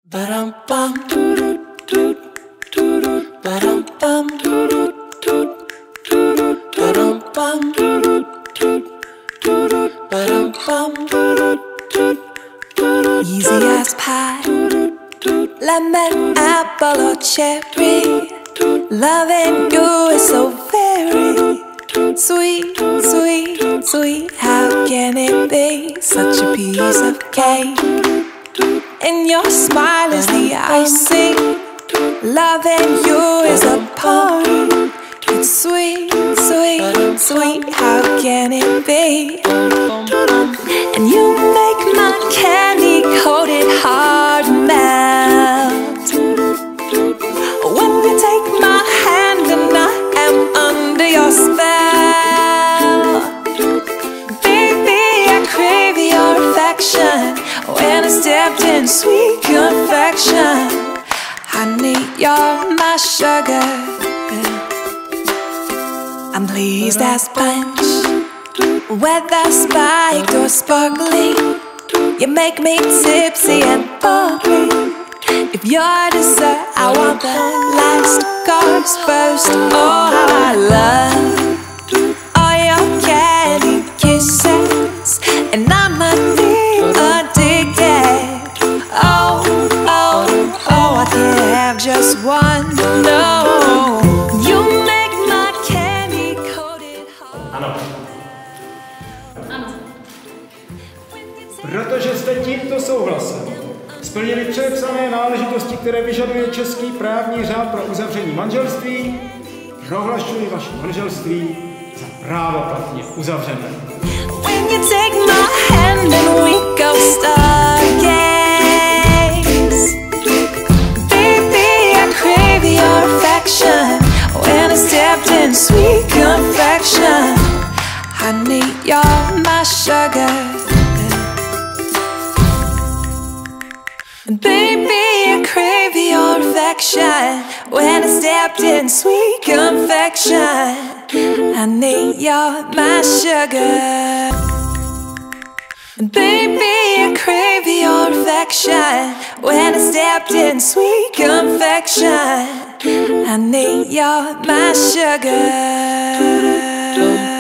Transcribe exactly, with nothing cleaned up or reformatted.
Ba-dum bum, doo doo doo doo. Ba-dum bum, doo doo doo doo. Ba-dum bum, doo doo doo doo. Ba-dum bum, doo doo doo. Easy as pie, lemon, apple or cherry. Loving you is so very sweet, sweet, sweet. How can it be such a piece of cake? And your smile is the icing. Loving you is a party. It's sweet, sweet, sweet. How can it be? And you make my candy-coated heart melt when you take my hand and I am under your spell. Baby, I crave your affection. When I stepped in sweet confection, honey, you're my sugar. I'm pleased as punch, whether spiked or sparkling. You make me tipsy and bubbly. If you're dessert, I want the last course first. Oh, how I love all your candy kisses, and I'm addicted. Oh, oh, oh, I can't have just one. No, you make my candy coated heart. Ano. Ano. Protože jste tímto souhlasem splnili předepsané náležitosti, které vyžaduje český právní řád pro uzavření manželství, prohlašuji vaše manželství za právoplatně uzavřené. When you take my hand and we go stargaze, baby, I crave your affection. When I stepped in sweet confection, honey, you're my sugar. Baby, I crave your affection. When I stepped in sweet confection, honey, you're my sugar. Baby, I crave your affection. When I stepped in sweet confection, honey, you're my sugar.